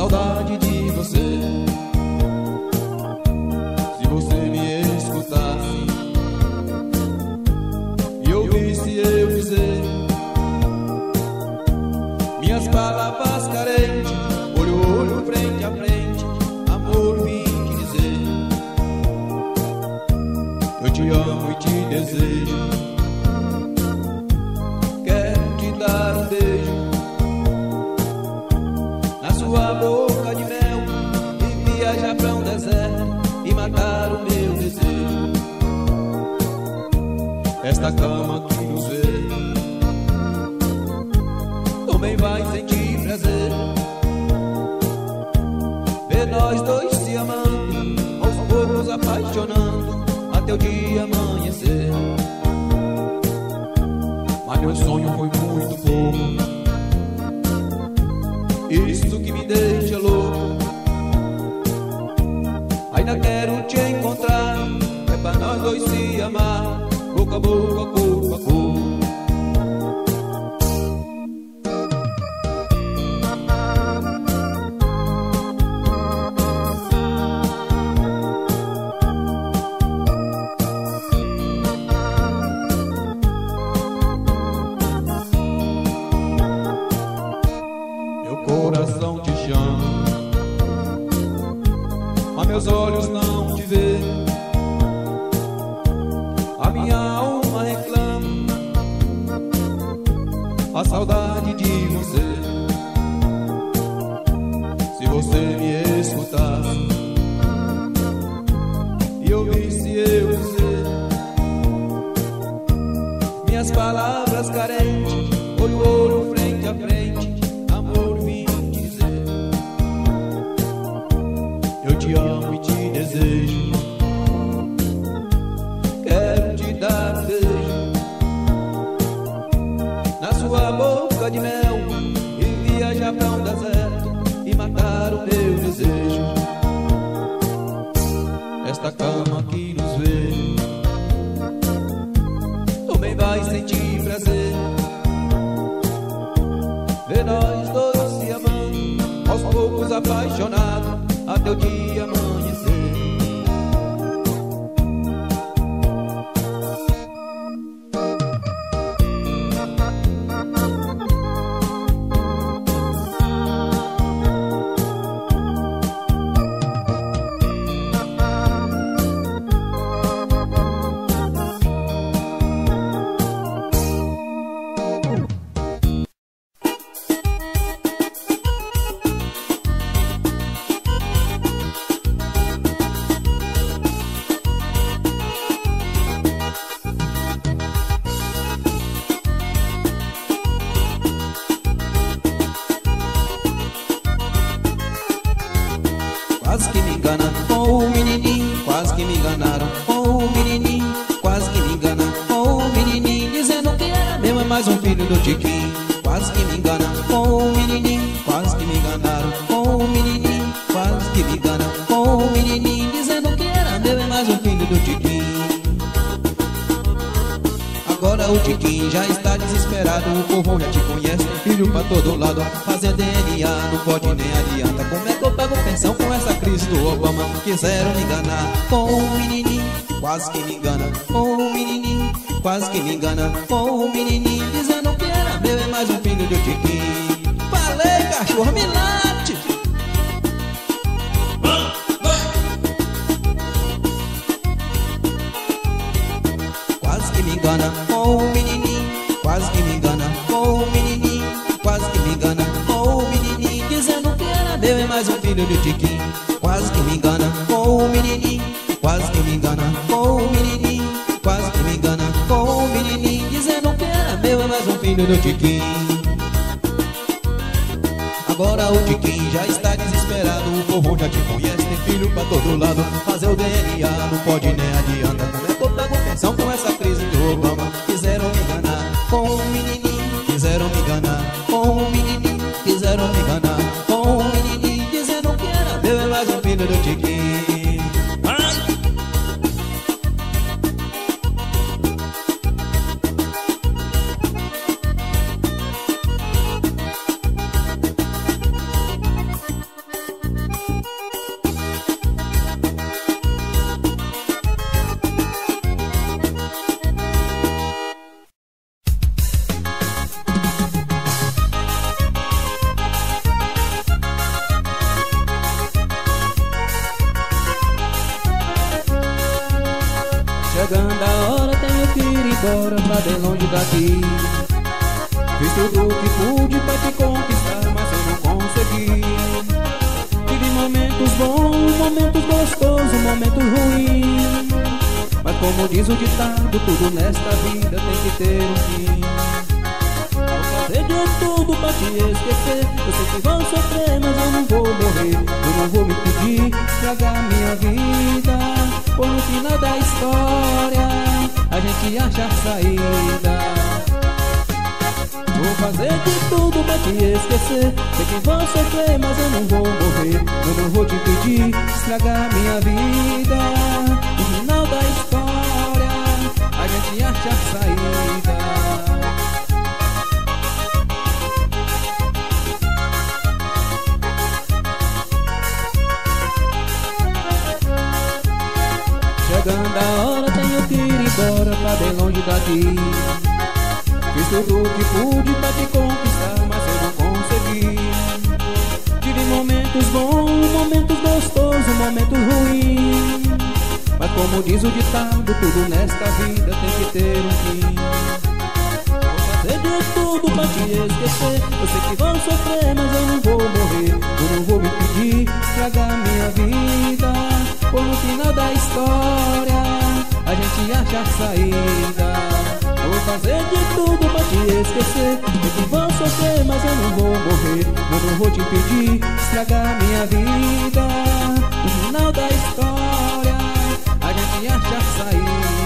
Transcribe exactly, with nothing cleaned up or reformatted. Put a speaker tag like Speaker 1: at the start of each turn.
Speaker 1: saudade de você. Se você me escutasse e ouvisse eu dizer minhas palavras carentes, olho a olho, frente a frente, amor, vim te dizer: eu te amo e te desejo. Quero te dar um beijo na sua boca de mel e viajar pra um deserto e matar o meu desejo. Esta cama que nos vê também vai sentir prazer. Ver nós dois se amando, aos poucos apaixonando, até o dia amanhecer. Mas meu sonho foi muito pouco, isso que me deixa louco. Ainda quero te encontrar, é pra nós dois se amar, boca a boca, corpo a corpo. Coração te chama, mas meus olhos não te veem. A minha alma reclama a saudade de você. Se você me escutasse e ouvisse eu dizer minhas palavras carentes, olho a olho, frente a frente, eu te amo e te desejo. Quero te dar um beijo na sua boca de mel e viajar pra um deserto e matar o meu desejo. Esta cama que nos vê também vai sentir prazer. Ver nós dois se amando, aos poucos apaixonados, até o dia amanhecer. Quase que me engana com o menininho, quase que me enganaram com o menininho, quase que me engana com o menininho, dizendo que era meu, é mais um filho do Tiquinho. Quase que me engana com o menininho, quase que me enganaram com o menininho, quase que me engana com o menininho, dizendo que era meu, é mais um filho do Tiquinho. Agora o Tiquinho já está desesperado, o povo já te conhece, filho pra todo lado, fazer D N A não pode nem adianta. Como é que eu pago pensão com essa crise do Obama? Quiseram me enganar com o menininho, quase que me engana com o menininho, quase que me engana com o menininho, dizendo que era meu, é mais um filho do Tiquinho. Falei, cachorro, me late! Quase que me engana com o menininho, quase que me engana com o menininho, quase que me engana com o menininho, dizendo que era meu, é mais um filho do Tiquinho. Quase que me engana com o menininho, quase que me engana com o menininho, quase que me engana com o menininho, dizendo que era meu, é mais um filho do Tiquinho. Agora o Tiquinho já está desesperado, o povo já te conhece, tem filho pra todo lado, fazer o D N A não pode nem adianta. Como é que eu pago pensão com essa crise do Obama? Quiseram me enganar com o menininho, quiseram me enganar com o menininho, quiseram me enganar com o menininho, dizendo que era meu, é mais um filho do Tiquinho. Chegando a hora, tenho que ir embora pra bem longe daqui. Fiz tudo o que pude pra te conquistar, mas eu não consegui. Tive momentos bons, momentos gostosos, momentos ruins. Mas como diz o ditado, tudo nesta vida tem que ter um fim. Vou fazer de tudo pra te esquecer. Eu sei que vou sofrer, mas eu não vou morrer. Eu não vou me pedir, estragar minha vida. Por no final da história a gente achar saída. Vou fazer de tudo pra te esquecer. Sei que vou sofrer, mas eu não vou morrer. Eu não vou te pedir, estragar minha vida. No final da história a gente achar saída. Chegando a hora, tenho que ir embora pra bem longe daqui. Fiz tudo o que pude pra te conquistar, mas eu não consegui. Tive momentos bons, momentos gostosos, momentos ruins. Mas como diz o ditado, tudo nesta vida tem que ter um fim. Vou fazer de tudo pra te esquecer. Eu sei que vou sofrer, mas eu não vou morrer. Eu não vou me pedir, estragar minha vida. Por no final da história a gente achar saída. Vou fazer de tudo pra te esquecer. Eu que vou sofrer, mas eu não vou morrer. Eu não vou te pedir, estragar minha vida. No final da história a gente achar saída.